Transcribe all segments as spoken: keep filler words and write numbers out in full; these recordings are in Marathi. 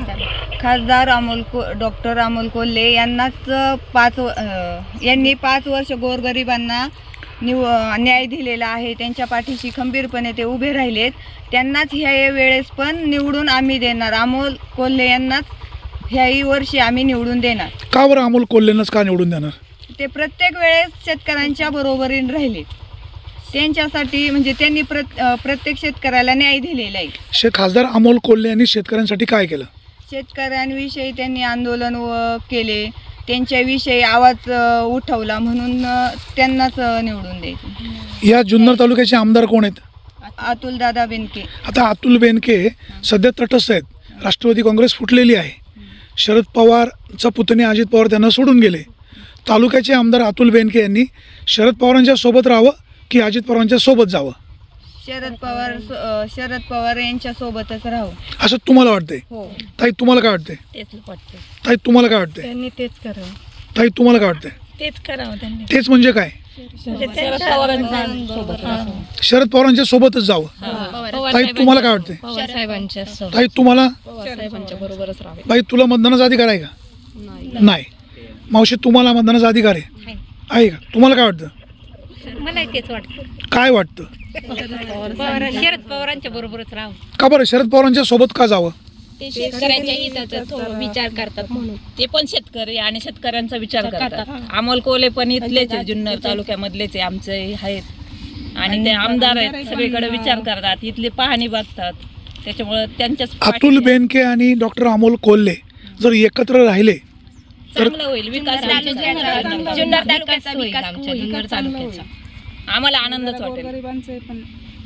खासदार अमोल को डॉक्टर अमोल कोल्हे यांनाच पाच यांनी पाच वर्ष गोरगरिबांना निव न्याय दिलेला आहे। त्यांच्या पाठीशी खंबीरपणे ते उभे राहिलेत। त्यांनाच ह्या वेळेस पण निवडून आम्ही देणार। अमोल कोल्हे यांनाच ह्याही वर्षी आम्ही निवडून देणार। का बरं अमोल कोल्हेंनाच का निवडून देणार? ते प्रत्येक वेळेस शेतकऱ्यांच्या बरोबरीने राहिले। त्यांच्यासाठी म्हणजे त्यांनी प्रत्येक शेतकऱ्याला न्याय दिलेला आहे। शे खासदार अमोल कोल्हे यांनी शेतकऱ्यांसाठी काय केलं? शेतकऱ्यांविषयी त्यांनी आंदोलन केले, त्यांच्याविषयी आवाज उठवला, म्हणून त्यांनाच निवडून द्यायचं। या जुन्नर तालुक्याचे आमदार कोण आहेत? अतुल दादा बेनके। आता अतुल बेनके सध्या तटस्थ आहेत, राष्ट्रवादी काँग्रेस फुटलेली आहे। शरद पवारचा पुतणे अजित पवार त्यांना सोडून गेले। तालुक्याचे आमदार अतुल बेनके यांनी शरद पवारांच्या सोबत राहावं की अजित पवारांच्या सोबत जावं? शरद पवार शरद पवार यांच्या सोबतच राहू असं तुम्हाला वाटतंय? हो। ताई तुम्हाला काय वाटतंय? तेच वाटतंय। ताई तुम्हाला काय वाटतंय? त्यांनी तेच करावं। ताई तुम्हाला काय वाटतंय? तेच करावं त्यांनी। तेच म्हणजे काय? शरद पवारांच्या शरद पवारांच्या सोबतच जावं। ताई तुम्हाला काय वाटतंय? पवार साहेबांच्या सोबत। ताई तुम्हाला? पवार साहेबांच्या बरोबरच राहावे। बाई तुला मतदानाचा अधिकार आहे का? नाही। मावशी तुम्हाला मतदानाचा अधिकार आहे आहे का? तुम्हाला काय वाटतं? मला तेच वाटतं। काय वाटतं? शरद पवारांच्या बरोबरच राहावं। का बरं शरद पवारांच्या सोबत का जावं? ते शेतकऱ्यांच्या हिताचा विचार करतात म्हणून। ते पण शेतकरी आणि शेतकऱ्यांचा विचार करतात। अमोल कोल्हे पण इथलेच जुन्नर तालुक्यामधलेच आमचे आहेत आणि ते आमदार आहेत, सगळीकडे विचार करतात, इथले पाहणी बघतात, त्याच्यामुळे त्यांच्याच। अतुल बेनके आणि डॉक्टर अमोल कोल्हे जर एकत्र राहिले तर चांगलं होईल, विकास जुन्नर तालुक्याचा विकास जुन्नर तालुक्याचा आम्हाला आनंदच वाटेल।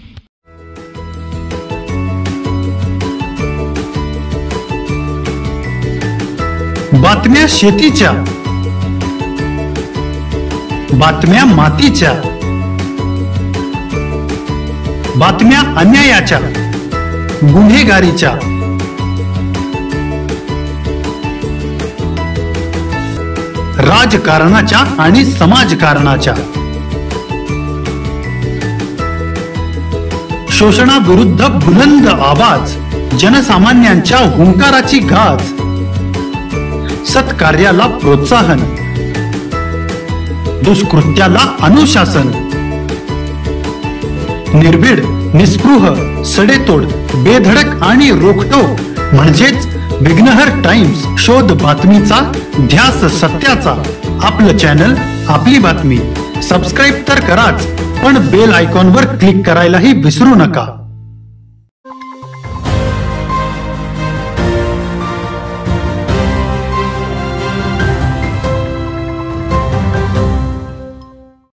बातम्या शेतीच्या, बातम्या मातीच्या, बातम्या अन्यायाच्या, गुन्हेगारीच्या, राजकारणाच्या आणि समाजकारणाच्या, शोषणाविरुद्ध बुलंद आवाज, जनसामान्यांच्या हुंकाराची गाज, सत्कार्याला प्रोत्साहन, दुष्कृत्याला अनुशासन, निर्भीड, निस्पृह, सडेतोड, बेधडक आणि रोखटोक म्हणजेच विघ्नहर टाइम्स। शोध बातमीचा, ध्यास सत्याचा। आपलं चॅनल, आपली बातमी। सबस्क्राईब तर कराच, पण बेल आयकॉनवर क्लिक करायलाही विसरू नका।